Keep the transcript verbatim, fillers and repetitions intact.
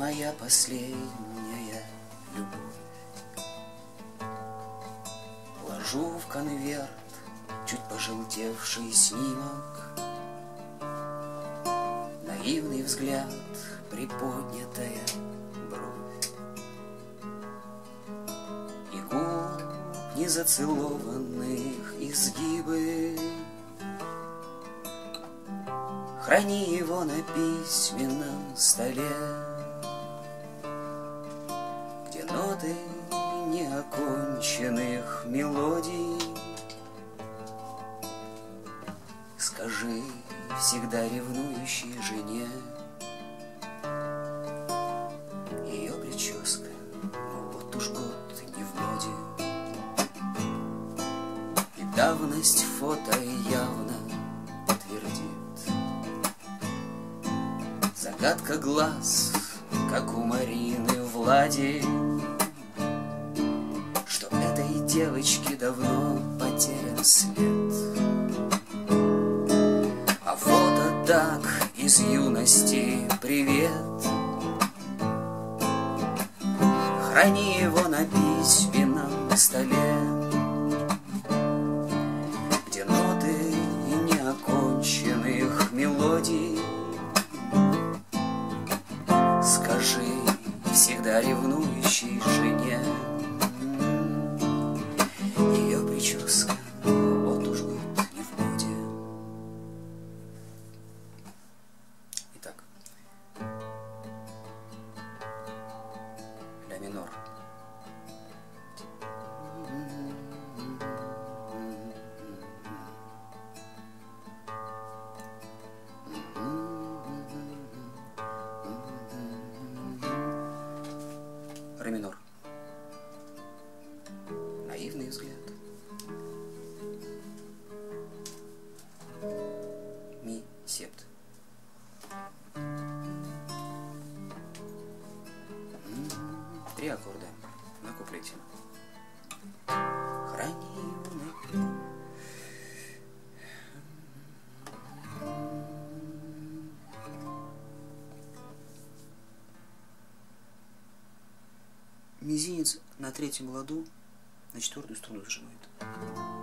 моя последняя любовь. Ложу в конверт чуть пожелтевший снимок, наивный взгляд, приподнятая бровь, и губ незацелованных изгибы. Храни его на письменном столе, где ноты неоконченных мелодий. Скажи всегда ревнующей жене, ее прическа, ну вот уж год не в моде, и давность фото явно подтвердит. Загадка глаз, как у Марины Влади, что этой девочке давно потерян след. А фото так из юности привет. Храни его на письменном столе, где ноты неоконченных мелодий. Скажи всегда ревнующей жене, ее прическа, вот уж год не в моде. Итак, ля минор. Ре минор. Наивный взгляд. Ми септ. Три аккорда на куплете. Храни его на... Мизинец на третьем ладу на четвертую струну зажимает.